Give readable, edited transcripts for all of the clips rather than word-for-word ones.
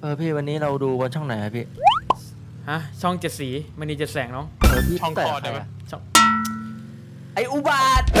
พี่วันนี้เราดูบนช่องไหนครับพี่ฮะช่อง7 สีมันนี่7 แสงน้องพี่ช่องคอได้ไหมช่องไออุบาท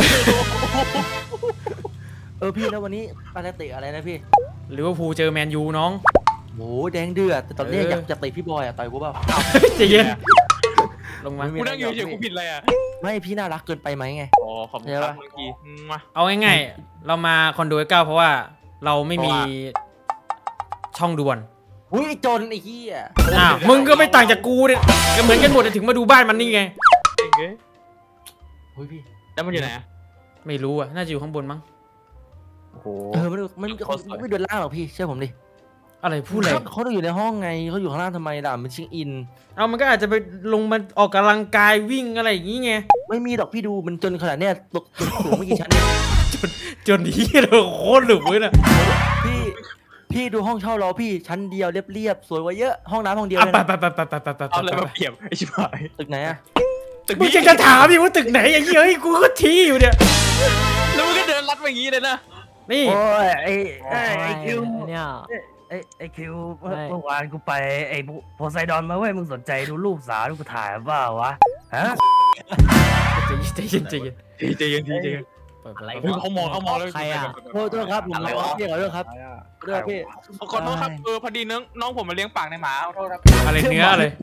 พี่แล้ววันนี้ปาเตะอะไรนะพี่หรือว่าพูเจอแมนยูน้องโหแดงเดือดแต่ตอนนี้อยากจะเตะพี่บอยต่อยกูเปล่าใจเย็นลงมากูนั่งอยู่เฉยกูผิดอะไรไม่พี่น่ารักเกินไปไหมไงอ๋อขอบคุณครับเมื่อกี้มาเอาง่ายๆเรามาคอนโด9เพราะว่าเราไม่มีช่องด่วนอุ้ยจนไอ้ขี้มึงก็ไม่ต่างจากกูเนี่ยก็เหมือนกันหมดถึงมาดูบ้านมันนี่ไงเฮ้ยพี่แล้วมันอยู่ไหนไม่รู้น่าจะอยู่ข้างบนมั้งโอ้โหมันไม่เดินล่างหรอกพี่เชื่อผมดิอะไรพูดอะไรเขาต้องอยู่ในห้องไงเขาอยู่ข้างล่างทำไมล่ะมันชิงอินมันก็อาจจะไปลงมาออกกำลังกายวิ่งอะไรอย่างงี้ไงไม่มีดอกพี่ดูมันจนขนาดเนี้ยตกสูงไม่กี่ชั้นจนที่เราโคตรหลุดเลยนะพี่ดูห้องเช่าเราพี่ชั้นเดียวเรียบๆสวยกว่าเยอะห้องน้ำห้องเดียวเลยไปเอาอะไรมาเปรียบไอ้ชิบหายตึกไหนตึกมึงจะถามพี่ว่าตึกไหนอย่างเงี้ยกูก็ชี้อยู่เนี่ยแล้วมึงก็เดินลัดไปอย่างงี้เลยนะนี่โอ้ยไอ้คิวเนี่ยไอ้คิวเมื่อวานกูไปไอ้โพไซดอนมาเว้ยมึงสนใจดูลูกสาวกูถ่ายเปล่าวะฮะใจเย็นอะไรเขามองแล้วใครโทษครับผมพี่ขอโทษครับพี่ขอโทษครับพอดีน้องผมมาเลี้ยงปากในหมาขอโทษครับอะไรเนื้ออะไร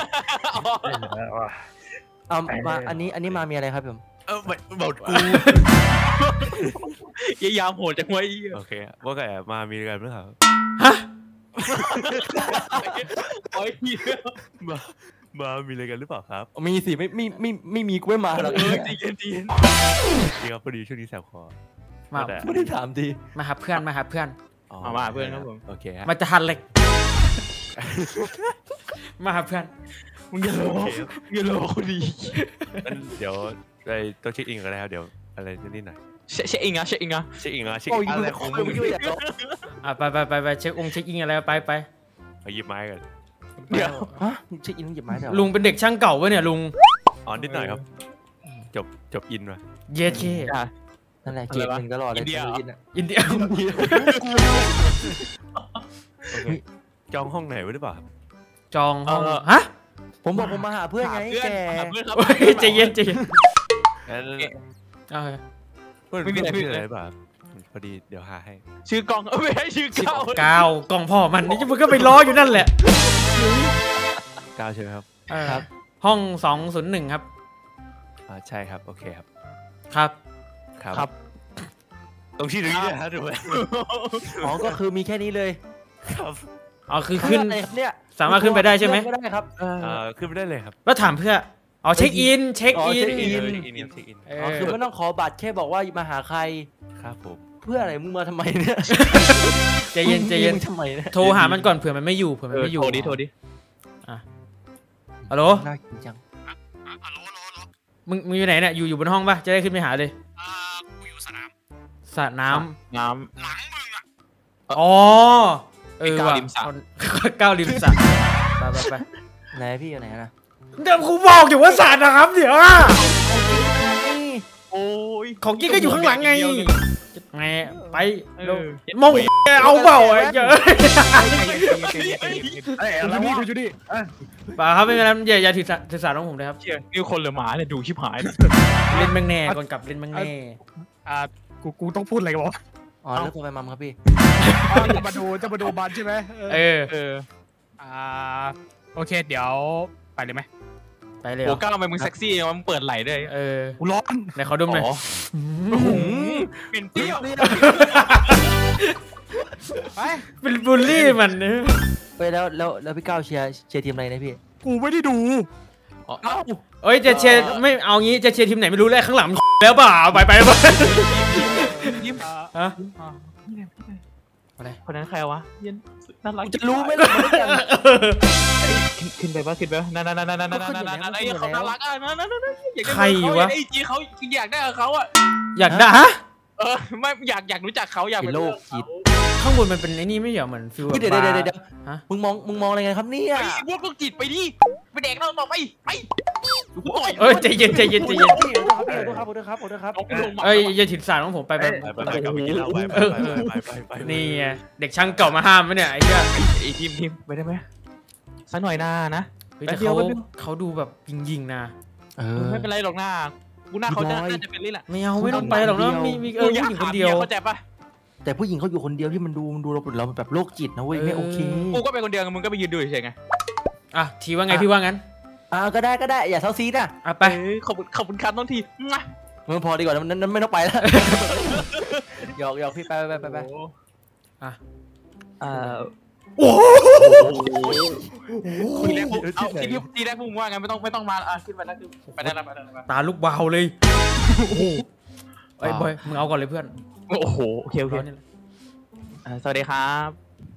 มาอันนี้มามีอะไรครับผมบอกกูยาวโหดจังวะโอเคว่าไงมามีกันหรือเปล่าฮะมามีอะไรกันหรือเปล่าครับมีสิไม่มีกูไม่มาหรอกจริงจริงครับพอดีช่วงนี้แสบคอมาไม่ได้ถามดีมาหาเพื่อนมาเพื่อนครับผมโอเคมาจะหันเหล็กมาหาเพื่อนมึงอย่าโลคนดีเดี๋ยวไปต้องเช็คอินกันแล้วเดี๋ยวอะไรนิดหน่อยเช็คอินอะไรของมึงไปเช็คเช็คอินอะไรไปหยิบไม้กันเดี๋ยวเช็คอินหยิบไม้เดี๋ยวลุงเป็นเด็กช่างเก่าปะเนี่ยลุงนิดหน่อยครับจบอินมาเย็ดเคนั่นแหละเกมหนึ่งตลอดเลยอินเดียจองห้องไหนไว้หรือเปล่าจองห้องฮะผมบอกผมมาหาเพื่อนไงแกใจเย็นไม่มีอะไรเปล่าพอดีเดี๋ยวหาให้ชื่อกองไม่ให้ชื่อก้าวกองพ่อมันนี่มันก็ไปล้ออยู่นั่นแหละก้าวใช่ไหมครับครับห้อง201ครับใช่ครับโอเคครับครับตรงที่ตรงนี้เลยครับถูกไหมก็คือมีแค่นี้เลยครับคือขึ้นเนี่ยสามารถขึ้นไปได้ใช่ไหมได้ครับขึ้นไปได้เลยครับแล้วถามเพื่อเช็คอินคือไม่ต้องขอบัตรแค่บอกว่ามาหาใครครับผมเพื่ออะไรมึงมาทำไมเนี่ยใจเย็นทำไมโทรหามันก่อนเผื่อมันไม่อยู่โทรดิฮัลโหลน่ากินจังมึงอยู่ไหนเนี่ยอยู่บนห้องป่ะจะได้ขึ้นไปหาเลยกูอยู่สระน้ำหลังมึงว่ะก้าวริมสระไปไหนพี่อยู่ไหนนะเดี๋ยวกูบอกอยู่ว่าสระน้ำเดี๋ยวโอ้ยของกิ๊กก็อยู่ข้างหลังไงไปมองเอาเปล่าเยอะแล้วพี่ดูดิป่าครับไม่เป็นไรอย่าถือสาน้องผมเลยครับนี่คนหรือหมาเนี่ยดูชิบหายเล่นแมงแน่ก่อนกลับเล่นแมงแน่กูต้องพูดอะไรกันวะแล้วตัวไปมัมครับพี่จะมาดูบอลใช่ไหมโอเคเดี๋ยวไปเลยไหมไปเลยโอ้ก้าวทำไมมึงเซ็กซี่มันเปิดไหลด้วยกูร้อนไหนเขาดมหน่อยเป็นเปรี้ยวเป็นบูลลี่มันไปแล้วพี่ก้าวเชียร์ทีมอะไรนะพี่กูไม่ได้ดูจะเชียร์ไม่เอางี้จะเชียร์ทีมไหนไม่รู้เลยข้างหลังแล้วเปล่าไปยิ้มอะไรคนนั้นใครวะเย็นน่ารักจะรู้ไหมล่ะขึ้นไปนั่นเขาน่ารักใครวะไอจีเขาอยากได้กับเขาอยากได้ไม่อยากรู้จักเขาอยากเป็นโลกจิตข้างบนมันเป็นไอ้นี่ไม่เหรอเหมือนฟิวเดี๋ยวมึงมองอะไรกันครับเนี่ยพวกโลกจิตไปดิไปแดกเราต่อไปใจเย็นครับพี่ขอโทษครับขอโทษครับขอโทษครับเอ้ยอย่าถิ่นสารของผมไปไปกลับไปกินเหล้าไปนี่ไงเด็กช่างเก่ามาห้ามไหมเนี่ยไอ้เหี้ยไอ้ทีมไปได้ไหมสักหน่อยหน้านะเฮ้ยแต่เขาดูแบบยิงๆนะไม่เป็นไรหรอกหน้ากูหน้าเขาน่าจะเป็นนี่แหละไม่เอาไม่ต้องไปหรอกนะมีผู้หญิงคนเดียวเข้าใจปะแต่ผู้หญิงเขาอยู่คนเดียวที่มันดูเราแบบโรคจิตนะเว้ยไม่โอเคกูก็เป็นคนเดียวมึงก็ไปยืนดูเฉยไงอ่ะทีว่าไงพี่ว่างั้นก็ได้อย่าเซาซีดอ่ะอ่ะไปขอบคุณครับน้องทีมึงพอดีกว่านั้นไม่ต้องไปแล้วหยอกพี่ไปอ่ะโอ้ทีแรกทีแรกมึงว่าไงไม่ต้องมาขึ้นไปแล้วไปได้แล้วตาลูกวาวเลยไอ้บอยมึงเอาก่อนเลยเพื่อนโอ้โหโอเคสวัสดีครับ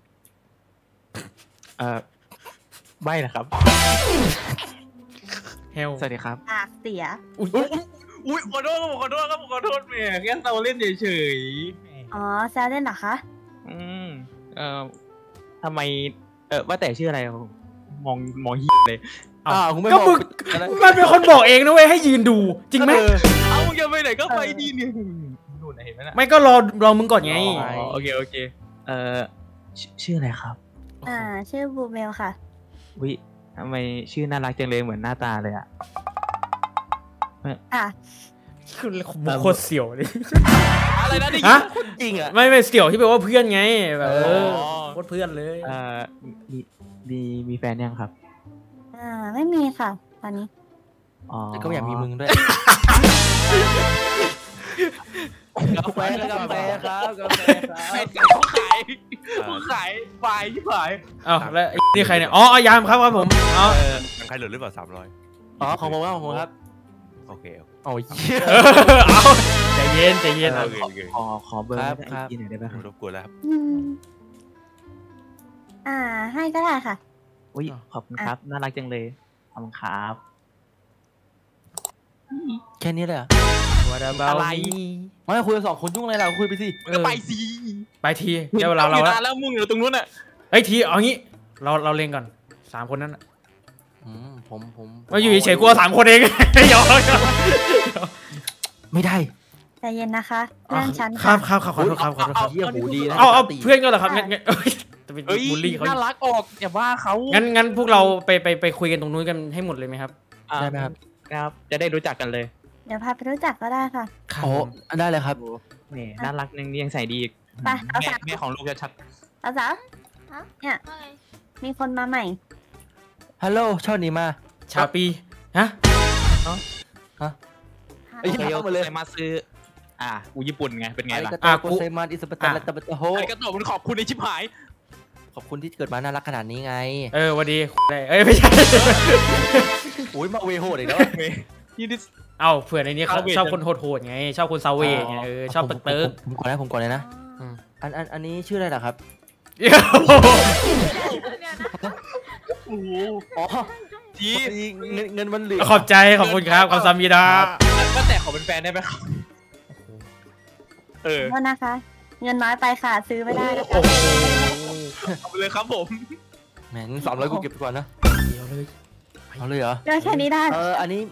ไม่นะครับเฮลสวัสดีครับปากเสียอุ้ยขอโทษครับขอโทษแม่แค่เราเล่นเฉยอ๋อแซวเล่นเหรอคะทำไมว่าแต่ชื่ออะไรมองเลยคุณไม่ก็บอกมึงมันเป็นคนบอกเองนะเว้ยให้ยืนดูจริงไหมมึงจะไปไหนก็ไปดีเนี่ยนู่นเห็นไหมนะไม่ก็รอมึงก่อนไงโอเคชื่ออะไรครับชื่อบูเมลค่ะวิทำไมชื่อน่ารักจังเลยเหมือนหน้าตาเลยอ่ะคือโคตรเสี่ยวเลยอะไรนะนี่ฮะจริงอ่ะไม่เสี่ยวที่แปลว่าเพื่อนไงแบบโคตรเพื่อนเลยมีแฟนยังครับไม่มีค่ะ ตอนนี้แต่ก็อยากมีมึงด้วยกาแฟครับเขาขายไฟที่ขายอ้าวแล้วนี่ใครเนี่ยอ๋อยามครับผมอ๋อยังใครเหลือหรือเปล่า300 ของผมครับโอเคโอ้ยเอาใจเย็นขอเบอร์ที่ไหนได้ไหมครับรบกวนแล้วครับให้ก็ได้ค่ะอุ้ยขอบคุณครับน่ารักจังเลยขอบคุณครับแค่นี้เลยอ่ะอะไรไม่คุยกัน2 คนยุ่งอะไรเราคุยไปสิก็ไปสิไปทีเดี๋ยวเราแล้วมึงอยู่ตรงนู้นอ่ะเฮ้ยทีเอางี้เราเล่นก่อน3 คนนั้นผมมาอยู่เฉยๆกู3 คนเองยอมไม่ได้ใจเย็นนะคะเพื่อนฉันครับขอโทษครับเยี่ยหูดีนะเอาเพื่อนก็เหรอครับงั้นจะเป็นเฮ้ยบูลลี่เขาน่ารักออกอย่าว่าเขางั้นพวกเราไปคุยกันตรงนู้นกันให้หมดเลยไหมครับได้ไหมครับครับจะได้รู้จักกันเลยเดี๋ยวพาไปรู้จักก็ได้ค่ะโอ้ได้เลยครับนี่น่ารักนึงยังใส่ดีอีกไปเอาสาวแม่ของลูกจะชัดเอาสาวเนี่ยมีคนมาใหม่ฮัลโหลชอบนี้มาชาปีฮะไอ้เหี้ยมาเลยมาซื้อกูญี่ปุ่นไงเป็นไงล่ะกูเซมันอิสปะตันและตะบะตะโฮไอ้กระโดดมันขอบคุณในชิบหายขอบคุณที่เกิดมาน่ารักขนาดนี้ไงวันดีไม่ใช่โอ้ยมาเวโหดอีกแล้วนี่ดิเอาเผื่อในนี้เขาชอบคนโหดๆไงชอบคนซาเวไงชอบเติร์กผมก่อนเลยนะอันนี้ชื่ออะไรล่ะครับอ๋อทีเงินมันเหลือขอบใจขอบคุณครับขอบซามีดาก็แต่ขอเป็นแฟนได้ไหมครับโทษนะคะ เงินน้อยไปค่ะซื้อไม่ได้นะคะเอาไปเลยครับผมแหม300กูเก็บไปก่อนนะเอาเลยเหรอได้แค่นี้ได้อันนี้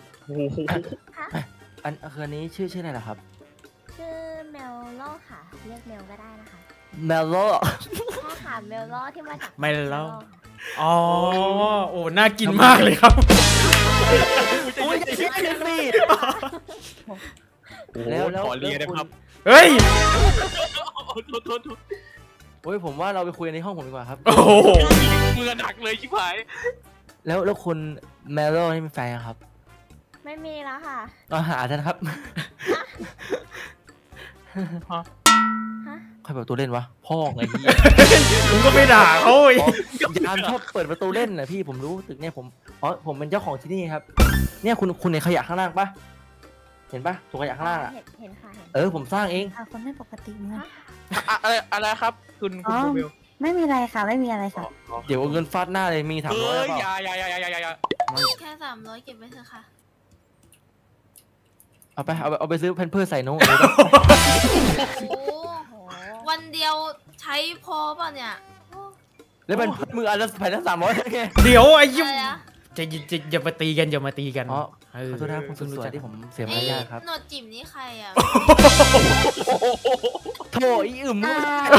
อันนี้ชื่ออะไรล่ะครับชื่อเมลโลค่ะเรียกเมลก็ได้นะคะเมลโลใช่ค่ะเมลโลที่มาจากเมลโลอ๋อโอ้น่ากินมากเลยครับโอ้ยคิดเลยสิแล้วขอเรียนนะครับเฮ้ยโทษโอ้ยผมว่าเราไปคุยในห้องผมดีกว่าครับโอ้โหมือหนักเลยชิบหายแล้วคุณเมลโลนี่เป็นแฟนครับไม่มีแล้วค่ะหาท่านครับฮะใครเปิดประตูเล่นวะพ่อไงพี่มึงก็ไม่ด่าเขาอีกยามชอบเปิดประตูเล่นนะพี่ผมรู้ตึกเนี่ยผมเป็นเจ้าของที่นี่ครับเนี่ยคุณในขยะข้างล่างปะเห็นปะถุงขยะข้างล่างอ่ะเห็นค่ะเห็นผมสร้างเองคนไม่ปกติเนี่ยอะไรครับคุณเบลไม่มีอะไรค่ะไม่มีอะไรค่ะเดี๋ยวเอาเงินฟาดหน้าเลยมี300 เฮ้ยเปล่าอย่าแค่300เก็บไว้เถอะค่ะเอาไปซื้อเพนเพิร์สใส่น้องโอ้โหวันเดียวใช้พอป่ะเนี่ยแล้วเป็นมืออันละแผ่นละ300ไงเดี๋ยวไอ้ยิ้มอะไรอะจะอย่ามาตีกันอ๋อขอโทษนะครับคุณสุดสวยที่ผมเสียมารยาทครับหนวดจิ๋มนี่ใครอ่ะโถอีอึม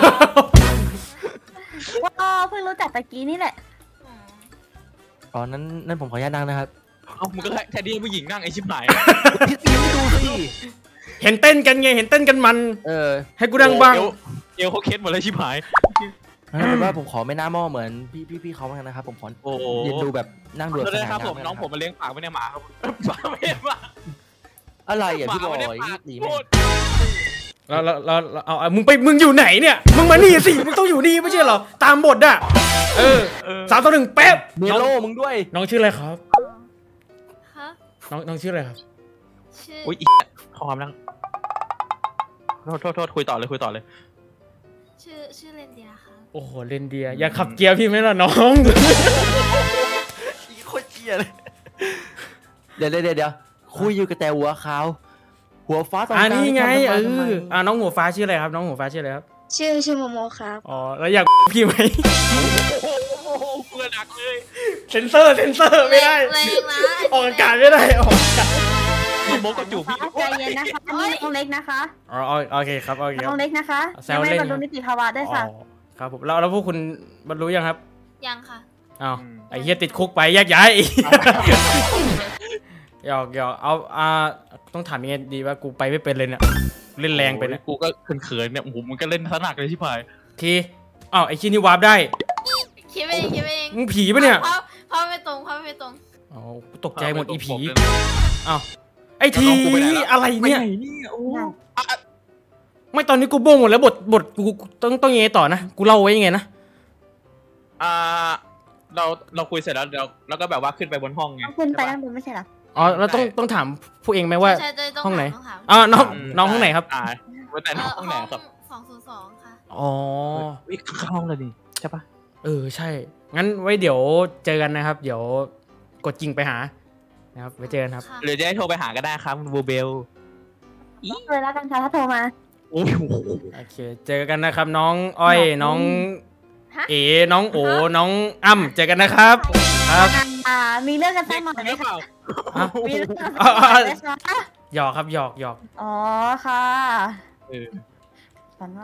ว้าเพิ่งรู้จักตะกี้นี่แหละอ๋อนั่นผมขออนุญาตนั่งนะครับเอามึงก็แทนที่ผู้หญิงนั่งไอ้ชิบหายพี่ตีไม่ดูสิเห็นเต้นกันไงเห็นเต้นกันมัน ให้กูดังบ้างเอวเขาเคสหมดเลยชิบหายนั่นแปลว่าผมขอไม่หน้าหม้อเหมือนพี่เขาเหมือนกันนะครับผมขอยืนดูแบบนั่งดูสง่างามน้องผมมาเลี้ยงปากไม่ได้หมาครับหมาไม่ได้หมาอะไรอ่ะพี่บอยตีไม่เราเอามึงอยู่ไหนเนี่ยมึงมานี่สิมึงต้องอยู่นี่ไม่ใช่เหรอตามบทอ่ะ3-1เป๊ะเมโลมึงด้วยน้องชื่ออะไรครับฮะน้องชื่ออะไรครับชื่ออุ้ยขอความนั่งโทษคุยต่อเลยชื่อเรนเดียค่ะโอ้โหเรนเดียอยากขับเกียร์พี่ไหมล่ะน้องโคตรเกียเลยเดี๋ยวคุยอยู่กับแต่หัวขาวหัวฟ้าตรงกลางนี่ไงน้องหัวฟ้าชื่ออะไรครับน้องหัวฟ้าชื่ออะไรครับชื่อโมโมครับอ๋อแล้วอยากพี่ไหมเพื่อนหนักเลยเซนเซอร์ไม่ได้ออกอากาศไม่ได้ออกอากาศโมกับจูบพี่ใจเย็นนะคะนี่น้องเล็กนะคะอ๋อโอเคครับโอเคน้องเล็กนะคะยังไม่บรรลุนิติภาวะได้ค่ะครับผมแล้วพวกคุณบรรลุยังครับยังค่ะอ้าวไอ้เหี้ยติดคุกไปแยกย้ายหยอกเอาต้องถามยังไงดีว่ากูไปไม่เป็นเลยเนี่ยเล่นแรงไปนะกูก็เขินเนี่ยโอ้โหมันก็เล่นถนัดเลยชิบหายทีอ้าวไอ้ชิ้นนี้วาร์ปได้คิดไปเองมึงผีปะเนี่ยพ่อไม่ตรงอ๋อตกใจหมดอีผีอ้าวไอ้ทีอะไรเนี่ยไม่ตอนนี้กูโบ้งหมดแล้วบทกูต้องยังไงต่อนะกูเล่าไว้ยังไงนะเราคุยเสร็จแล้วเดี๋ยวแล้วก็แบบว่าขึ้นไปบนห้องไงขึ้นไปด้านบนไม่ใช่หรออ๋อเราต้องถามผู้เองไหมว่าห้องไหนน้องห้องไหนครับแต่ห้องไหนครับ 202ค่ะอ๋อเข้าห้องเลยดิใช่ปะใช่งั้นไว้เดี๋ยวเจอกันนะครับเดี๋ยวกดจริงไปหานะครับไว้เจอกันครับหรือจะให้โทรไปหาก็ได้ครับคุณบูเบลเลยแล้วกันค่ะถ้าโทรมาโอเคเจอกันนะครับน้องอ้อยน้องน้องโอน้องอ้ำเจอกันนะครับครับมีเรื่องกันสักหน่อยไหมคะมีเรื่องกันสักหน่อยไหมคะหยอกครับหยอกอ๋อค่ะฝันว่า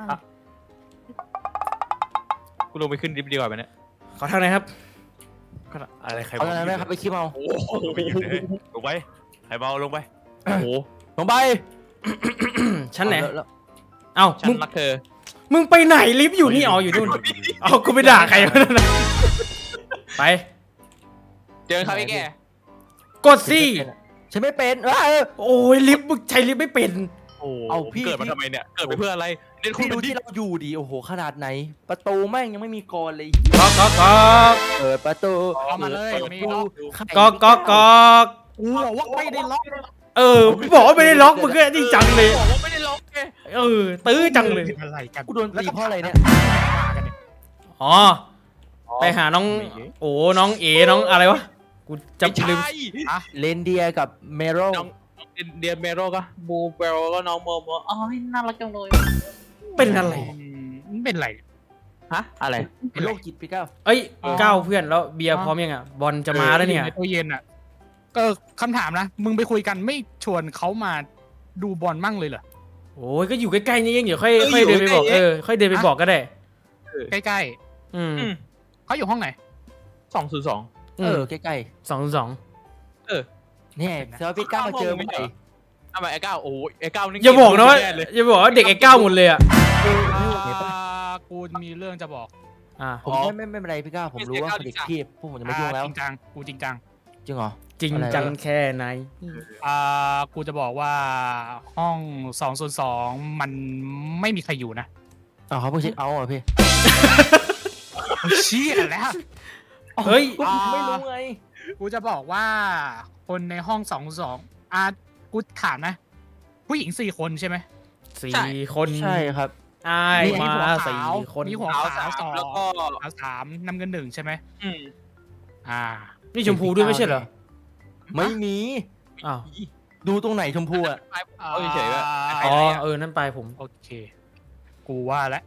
กูลงไปขึ้นดิฟดีกว่าไปเนี่ยขอทางไหนครับอะไรใครเอาอะไรไหมครับไปคิดเอาลงไปใครเบาลงไปโอ้โหลงไปชั้นไหนเอ้าฉันรักเธอมึงไปไหนลิฟต์อยู่นี่อยู่นู่นเอากูไปด่าใครวะนั่นไปเจอครับไอ้แกกดสิฉันไม่เป็นโอ้ยลิฟต์มึงใช้ลิฟต์ไม่เป็นเอาพี่เกิดมาทำไมเนี่ยเกิดไปเพื่ออะไรพี่ดูที่เราอยู่ดีโอ้โหขนาดไหนประตูแม่งยังไม่มีกรเลยก็เปิดประตูเอามาเลยก็บอกว่าไม่ได้ล็อกบอกว่าไม่ได้ล็อกมึงก็จริงจังเลยบอกว่าไม่ได้ล็อกตื้อจังเลยอะไรกันกูโดนตีเพราะอะไรเนี่ยอ๋อไปหาน้องโอ้น้องน้องอะไรวะกูจำลืมเรนเดียกับเมโรเดียเมโรก็บูเบลก็น้องโมโมอ๋อน่ารักจังเลยเป็นอะไรเป็นอะไรฮะอะไรเป็นโรคจิตพี่ก้าวก้าวเพื่อนแล้วเบียร์พร้อมยังอ่ะบอลจะมาแล้วเนี่ยตู้เย็นอ่ะคำถามนะมึงไปคุยกันไม่ชวนเขามาดูบอลมั่งเลยเหรอโอ้ยก็อยู่ใกล้ๆนี่ยังเดี๋ยวค่อยเดินไปบอกค่อยเดินไปบอกก็ได้ใกล้ๆเขาอยู่ห้องไหน202 ใกล้ๆ202 เนี่ยเซอร์พี่ก้าวมาเจอไม่ไหนทำไมไอ้ก้าวโอ้ยไอ้ก้าวนี่อย่าบอกนะว่าอย่าบอกว่าเด็กไอ้ก้าวหมดเลยอ่ะกูมีเรื่องจะบอกผมไม่เป็นไรพี่ก้าวผมรู้ว่าเด็กพี่พวกผมจะไม่ยุ่งแล้วจริงจังกูจริงจังจริงเหรอจริงจังแค่ไหนกูจะบอกว่าห้อง202มันไม่มีใครอยู่นะเขาเพิ่งเช็คเอาท์พี่ชี้อะไรฮะเฮ้ยไม่รู้ไงกูจะบอกว่าคนในห้อง202กูถามนะผู้หญิง4คนใช่ไหม 4คนใช่ครับมา4คนมีหัวขาว2แล้วก็3น้ำเงิน1ใช่ไหมนี่ชมพูด้วยไม่ใช่เหรอไม่มีดูตรงไหนชมพูเฉยๆนั่นไปผมโอเคกูว่าแล้ว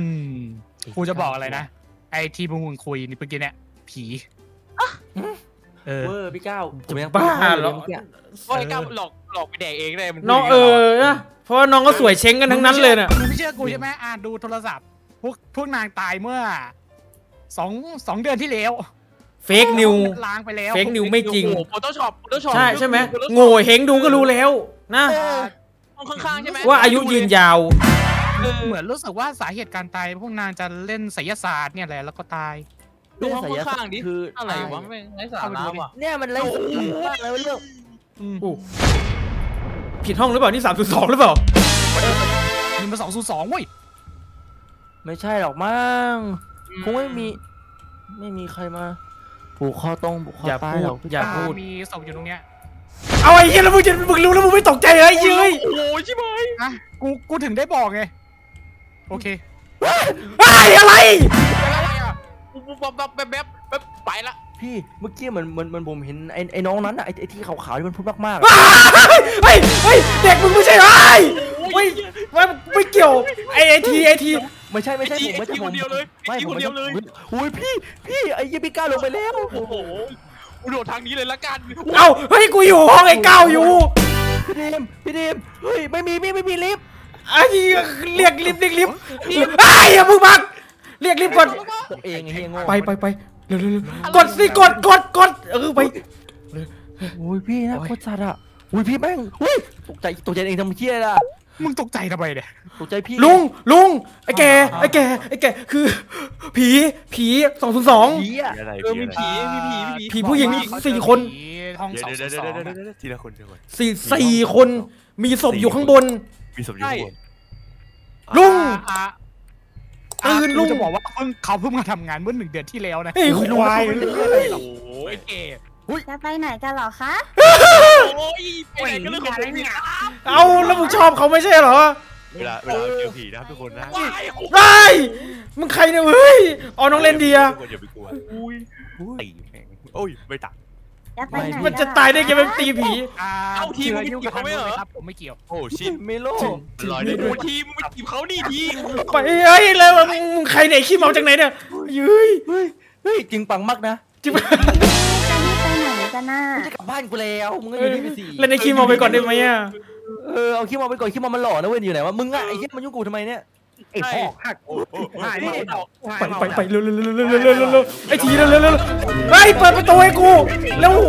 กูจะบอกอะไรนะไอ้ที่มึงคุยนี่เมื่อกี้เนี่ยผีเวอร์พี่ก้าวผมยังบ้าเหรอว่าไอ้ก้าวหลอกไปแดกเองเลยมันน้องนะเพราะว่าน้องก็สวยเช้งกันทั้งนั้นเลยน่ะมึงไม่เชื่อกูใช่ไหมดูโทรศัพท์พวกนางตายเมื่อสองเดือนที่แล้วเฟกนิวล้างไปแล้วเฟกนิวไม่จริงโฟโต้ช็อปใช่ไหมโง่เฮงดูก็รู้แล้วนะห้องข้างๆใช่ไหมว่าอายุยืนยาวเหมือนรู้สึกว่าสาเหตุการตายพวกนางจะเล่นไสยศาสตร์เนี่ยแหละแล้วก็ตายดูห้องข้างๆดิคืออะไรวะไม่ไร้สาระว่ะเนี่ยมันไร้สาระมากเลยเรื่องผิดห้องหรือเปล่านี่302หรือเปล่านี่มา202เว้ยไม่ใช่หรอกมั้งคงไม่มีใครมาผูกคอผูกคอตายหรอกอย่าพูดมีศพอยู่ตรงเนี้ยเอาไอ้เหี้ยแล้วมึงรู้แล้วมึงไม่ตกใจเลยเย้ยโอ้ยใช่ไหมกูถึงได้บอกไงโอเคอะไรแบบไปละพี่เมื่อกี้เหมือนผมเห็นไอ้น้องนั้นอะไอ้ที่ขาวๆที่มันพูดมากๆเฮ้ยเด็กมึงไม่ใช่ไม่เกี่ยวไอทีไม่ใช่ผมไม่ใช่คนเดียวเลยไม่คนเดียวเลยอุ้ยพี่ไอ้ยี่พี่ก้าวลงไปแล้วโอ้โหกูโดดทางนี้เลยละกันเฮ้ยกูอยู่ห้องไอ้ก้าวอยู่พี่ดิมเฮ้ยไม่มีลิฟต์ไอ้เรียกลิฟต์ไอ้อย่ามึงบักเรียกลิฟต์ก่อนเองไอ้เฮียโง่ไปเร็วกดสิกดไปโอ้ยพี่นะโคตรจัดอ่ะอุ้ยพี่แม่งตกใจเองทำเชี่ยล่ะมึงตกใจทำไมเนี่ยตกใจพี่ลุงไอ้แกคือผี202 มีผีผู้หญิง4 คนห้องทีละคน 4 คนมีศพอยู่ข้างบนลุงตื่นลุงจะบอกว่าเขาเพิ่งมาทำงานเมื่อ1 เดือนที่แล้วนะไอ้ควายไอ้เก๋จะไปไหนกันหรอคะโอ้ยไปไหนกันเรื่องของผีเอาแล้วมึงชอบเขาไม่ใช่เหรอเวลาเจอผีนะครับทุกคนนะมึงใครเนี่ยเฮ้ยน้องเลนเดียอย่าไปกลัวตีแม่งโอ้ยไม่ตัดมันจะตายได้ไงมันตีผีเอาทีมยุ่งกับเขาไม่เหรอครับผมไม่เกี่ยวโอ้ชิเมโลลอยได้ดูทีมมึงจีบเขานี่ทีไปเฮ้ยเลยมึงใครไหนขี้เมาจากไหนเนี่ยเฮ้ยจริงปังมากนะจริงไปไหนกันน่ะจะกลับบ้านกูแล้วมึงก็อยู่ที่4 แล้วในขี้เมาไปก่อนได้ไหมอ่ะเอาขี้เมาไปก่อนขี้เมามันหล่อนะเว้ยอยู่ไหนวะมึงอะไอ้เหี้ยมันยุ่งกูทำไมเนี่ยไอ้พ่อหักหายไปเร็วไอ้ทีเร็วเฮ้ยเปิดประตูให้กูเร็ว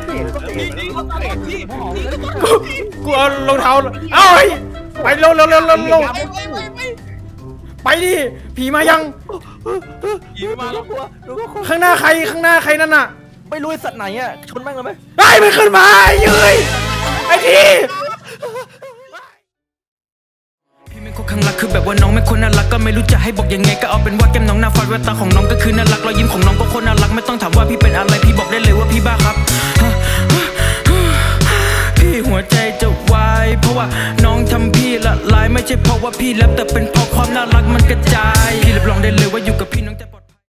กูเอารองเท้าเอาไปเร็วไปดิผีมายังข้างหน้าใครนั่นน่ะไม่รู้สัตว์ไหนอ่ะชนแม่งเลยไหมไม่ขึ้นมาเย้ยไอ้ทีพี่ไม่คนข้างรักคือแบบว่าน้องไม่คนน่ารักก็ไม่รู้จะให้บอกยังไงก็เอาเป็นว่าแก้มน้องหน้าฟาดแววตาของน้องก็คือน่ารักรอยยิ้มของน้องก็คนน่ารักไม่ต้องถามว่าพี่เป็นอะไรพี่บอกได้เลยว่าพี่บ้าครับพี่หัวใจจะวายเพราะว่าน้องทำพี่ละลายไม่ใช่เพราะว่าพี่แลบแต่เป็นเพราะความน่ารักมันกระจายพี่รับรองได้เลยว่าอยู่กับพี่น้องแต่